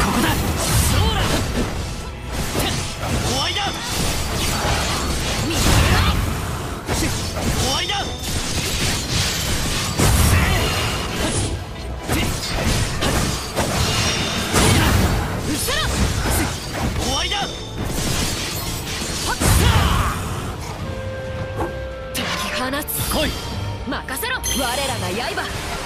ここだ。 そうだ。終わりだ。見つけない。終わりだ。うせろ。終わりだ。解き放つ。来い。任せろ。我らが刃。